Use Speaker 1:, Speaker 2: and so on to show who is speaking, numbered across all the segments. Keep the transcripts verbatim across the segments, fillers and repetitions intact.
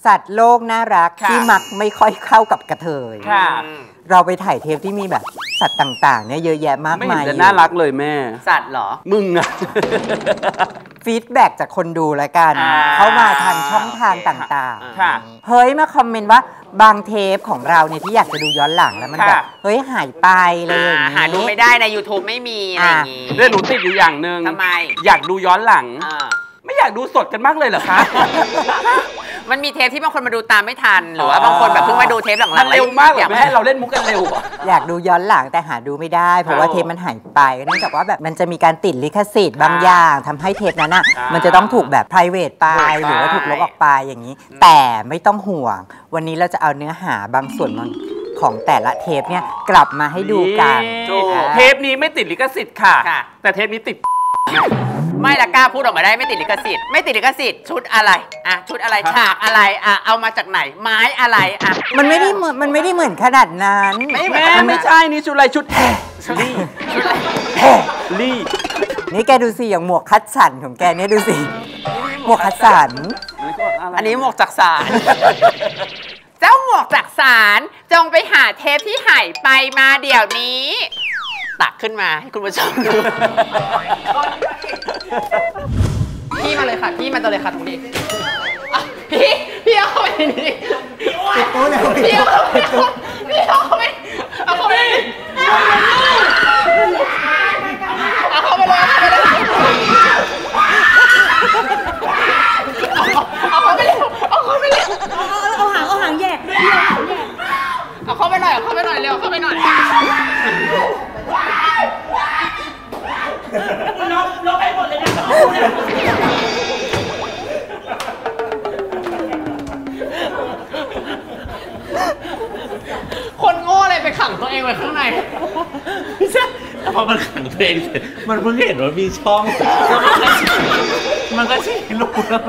Speaker 1: สัตว์โลกน่ารักที่มักไม่ค่อยเข้ากับกระเทยเราไปถ่ายเทปที่มีแบบสัตว์ต่างๆเนี่ยเยอะแยะมากมายไม่เห็นจะน่ารักเลยแม่สัตว์เหรอมึงอะฟีดแบ็กจากคนดูแล้วกันเข้ามาทางช่องทางต่างๆเฮ้ยมาคอมเมนต์ว่าบางเทปของเราเนี่ยที่อยากจะดูย้อนหลังแล้วมันแบบเฮ้ยหายไปเลยอย่างนี้หาดูไม่ได้ใน ยูทูบ ไม่มีอะไรอย่างนี้เรื่องหนูติดอยู่อย่างหนึ่งทำไมอยากดูย้อนหลังไม่อยากดูสดกันมากเลยเหรอคะมันมีเทปที่บางคนมาดูตามไม่ทันหรือว่าบางคนแบบเพิ่งมาดูเทปหลังๆเร็วมากอยากให้เราเล่นมุกกันเร็วอยากดูย้อนหลังแต่หาดูไม่ได้เพราะว่าเทปมันหายไปเนื่องจากว่าแบบมันจะมีการติดลิขสิทธิ์บางอย่างทำให้เทปนั้นอ่ะมันจะต้องถูกแบบ ไพรเวท ไปหรือว่าถูกลบออกไปอย่างนี้แต่ไม่ต้องห่วงวันนี้เราจะเอาเนื้อหาบางส่วนของแต่ละเทปเนี่ยกลับมาให้ดูกันเทปนี้ไม่ติดลิขสิทธิ์ค่ะแต่เทปนี้ติดไม่ละกล้าพูดออกมาได้ไม่ติดลิขสิทธิ์ไม่ติดลิขสิทธิ์ชุดอะไรอ่ะชุดอะไรฉากอะไรอ่ะเอามาจากไหนไม้อะไรอ่ะมันไม่ได้เหมือนมันไม่ได้เหมือนขนาดนั้นแม่ไม่ใช่นี่ชุดอะไรชุดแฮลี่ชุดอะไรแฮลี่นี่แกดูสิอย่างหมวกคัดสันของแกเนี่ยดูสิหมวกคัดสันอันนี้หมวกจักสานเจ้าหมวกจักสานจงไปหาเทปที่หายไปมาเดี๋ยวนี้ตักขึ้นมาให้คุณผู้ชมดูพี่มาเลยค่ะพี่มาตัวเลยค่ะตรงนี้พี่พี่เอาเข้าไปนี่พี่เอาเข้าไปพี่เอาเข้าไปเอาเข้าไปเอาเข้าไปเลยเอาเข้าไปเลยเอาเข้าไปเลยเอาหางเอาหางแยกเอาเข้าไปหน่อยเอาเข้าไปหน่อยเร็วเข้าไปหน่อยลบลบไปหมดเลยนะคนโง่อะไรไปขังตัวเองไว้ข้างในไม่ใช่พอมันขังตัวเองเสร็จมันเพิ่งเห็นว่ามีช่องมันก็ชี้ลูกแล้ว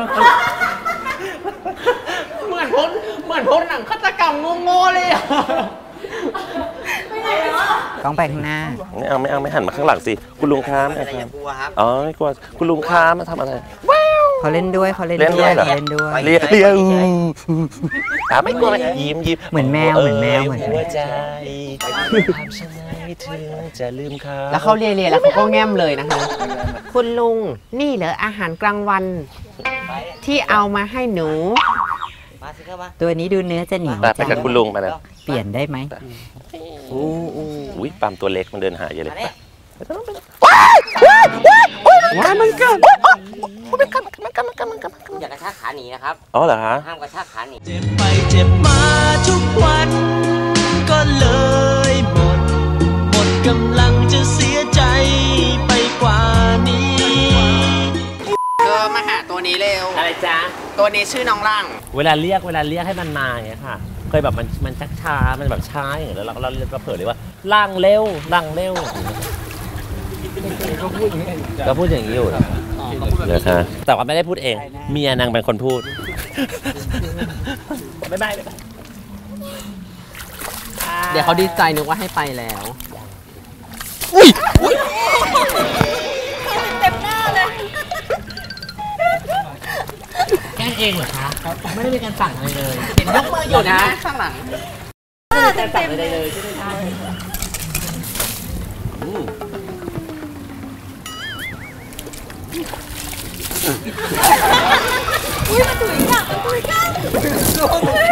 Speaker 1: เหมือนพ้นเหมือนพ้นหนังฆาตกรรมโง่ๆเลยอ่ะต้องไปข้างหน้าไม่เอาไม่เอาไม่หันมาข้างหลังสิคุณลุงค้าไม่ครับอ๋อไม่กลัวคุณลุงค้ามาทำอะไรเขาเล่นด้วยเขาเล่นด้วยเล่นด้วยเรียกเรียกอ่ะไม่กลัวยิ้มยิ้มเหมือนแมวเหมือนแมวเหมือนหัวใจทำฉันให้ถึงจะลืมเขาแล้วเขาเรียเรียแล้วเขาก็แง้มเลยนะคะคุณลุงนี่เหรออาหารกลางวันที่เอามาให้หนูตัวนี้ดูเนื้อจะหนีไปกับคุณลุงไปแล้วเปลี่ยนได้ไหมอู้อู้ยปั๊มตัวเล็กมันเดินหายเลยว้ายว้ายว้ายว้ายมันกันมันกันมันกันมันกันมันกันอย่ากระชากขาหนีนะครับอ๋อเหรอฮะห้ามกระชากขาหนีเจ็บไปเจ็บมาทุกวันก็เลยหมดหมดกำลังจะเสียใจไปกว่านี้เธอมาหาตัวนี้เร็วอะไรจ๊ะตัวนี้ชื่อน้องร่างเวลาเรียกเวลาเรียกให้มันมาอย่างเงี้ยค่ะเคยแบบมันมันชักช้ามันแบบช้าอย่างเงี้ยแล้วเราเราเราเผยเลยว่าร่างเร็วร่างเร็วก็พูดอย่างนี้ก็พูดอย่างนี้อยู่นะคะแต่ว่าไม่ได้พูดเองเมียนางเป็นคนพูดบ๊ายบายเดี๋ยวเขาดีใจนึกว่าให้ไปแล้วอุ้ยเต็มหน้าเลยแกล้งเองเหรอคะไม่ได้มีการสั่งอะไรเลยเห็นยกมืออยู่นะข้างหลังไม่ได้สั่งอะไรเลยใช่ไหมคะอุ้ยมันถุยกันมันถุยกัน